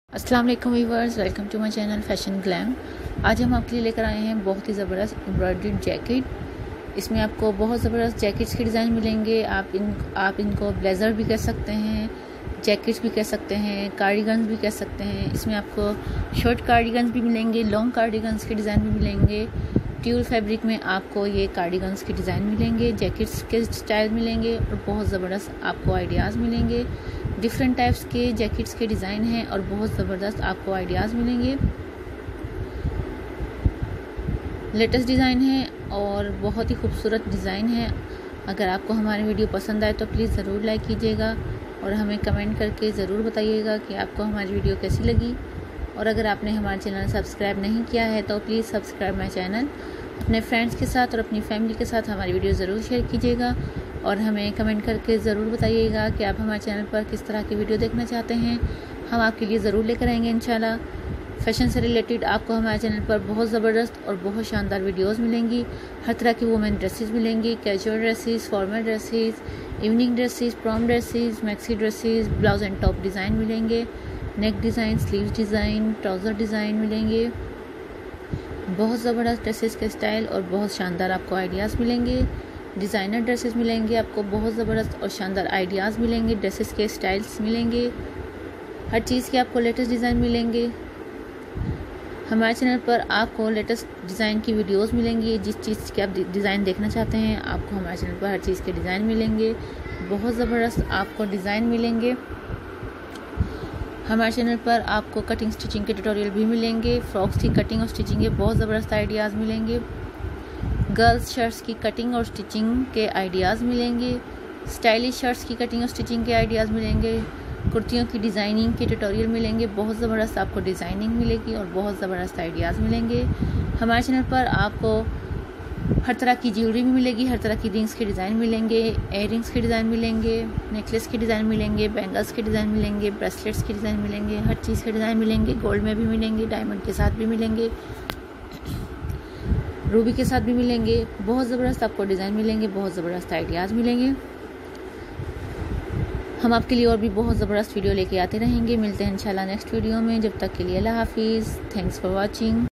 अस्सलाम वालेकुम viewers, welcome to my channel fashion glam. आज हम आपके लिए लेकर आए हैं बहुत ही ज़बरदस्त एम्ब्रॉयडर्ड जैकेट। इसमें आपको बहुत ज़बरदस्त जैकेट्स के डिज़ाइन मिलेंगे। आप इनको ब्लेज़र भी कह सकते हैं, जैकेट्स भी कह सकते हैं, कार्डिगन्स भी कह सकते हैं। इसमें आपको शॉर्ट कार्डिगन्स भी मिलेंगे, लॉन्ग कार्डिगन्स के डिज़ाइन भी मिलेंगे। ट्यूल फैब्रिक में आपको ये कार्डिगन्स के डिज़ाइन मिलेंगे, जैकेट्स के स्टाइल मिलेंगे और बहुत ज़बरदस्त आपको आइडियाज़ मिलेंगे। डिफरेंट टाइप्स के जैकेट्स के डिज़ाइन हैं और बहुत ज़बरदस्त आपको आइडियाज़ मिलेंगे। लेटेस्ट डिज़ाइन है और बहुत ही खूबसूरत डिज़ाइन है। अगर आपको हमारी वीडियो पसंद आए तो प्लीज़ ज़रूर लाइक कीजिएगा और हमें कमेंट करके ज़रूर बताइएगा कि आपको हमारी वीडियो कैसी लगी। और अगर आपने हमारा चैनल सब्सक्राइब नहीं किया है तो प्लीज़ सब्सक्राइब माई चैनल। अपने फ्रेंड्स के साथ और अपनी फैमिली के साथ हमारी वीडियो ज़रूर शेयर कीजिएगा और हमें कमेंट करके ज़रूर बताइएगा कि आप हमारे चैनल पर किस तरह की वीडियो देखना चाहते हैं। हम आपके लिए ज़रूर लेकर आएंगे इंशाल्लाह। फ़ैशन से रिलेटेड आपको हमारे चैनल पर बहुत ज़बरदस्त और बहुत शानदार वीडियोस मिलेंगी। हर तरह की वुमेन ड्रेसेस मिलेंगी, casual dresses, formal dresses, evening dresses, prom dresses, maxi dresses, blouse and top design मिलेंगे, neck design, sleeves design, trouser design मिलेंगे। बहुत ज़बरदस्त ड्रेसेस के स्टाइल और बहुत शानदार आपको आइडियाज़ मिलेंगे। डिज़ाइनर ड्रेसेस मिलेंगे, आपको बहुत ज़बरदस्त और शानदार आइडियाज़ मिलेंगे, ड्रेसेस के स्टाइल्स मिलेंगे, हर चीज़ के आपको लेटेस्ट डिज़ाइन मिलेंगे। हमारे चैनल पर आपको लेटेस्ट डिज़ाइन की वीडियोस मिलेंगी। जिस चीज़ के आप डिज़ाइन देखना चाहते हैं आपको हमारे चैनल पर हर चीज़ के डिज़ाइन मिलेंगे। बहुत ज़बरदस्त आपको डिज़ाइन मिलेंगे। हमारे चैनल पर आपको कटिंग स्टिचिंग के ट्यूटोरियल भी मिलेंगे। फ्रॉक्स की कटिंग और स्टिचिंग के बहुत ज़बरदस्त आइडियाज़ मिलेंगे। गर्ल्स शर्ट्स की कटिंग और स्टिचिंग के आइडियाज़ मिलेंगे। स्टाइलिश शर्ट्स की कटिंग और स्टिचिंग के आइडियाज़ मिलेंगे। कुर्तियों की डिज़ाइनिंग के ट्यूटोरियल मिलेंगे। बहुत ज़बरदस्त आपको डिज़ाइनिंग मिलेगी और बहुत ज़बरदस्त आइडियाज़ मिलेंगे। हमारे चैनल पर आपको हर तरह की ज्वेलरी भी मिलेगी, हर तरह की रिंग्स के डिज़ाइन मिलेंगे, एयर रिंग्स के डिज़ाइन मिलेंगे, नेकलेस के डिज़ाइन मिलेंगे, बैंगल्स के डिज़ाइन मिलेंगे, ब्रेसलेट्स के डिज़ाइन मिलेंगे, हर चीज़ के डिज़ाइन मिलेंगे। गोल्ड में भी मिलेंगे, डायमंड के साथ भी मिलेंगे, रूबी के साथ भी मिलेंगे। बहुत ज़बरदस्त आपको डिज़ाइन मिलेंगे, बहुत ज़बरदस्त आइडियाज़ मिलेंगे। हम आपके लिए और भी बहुत ज़बरदस्त वीडियो लेके आते रहेंगे। मिलते हैं इंशाल्लाह नेक्स्ट वीडियो में। जब तक के लिए अल्लाह हाफिज़। Thanks for watching.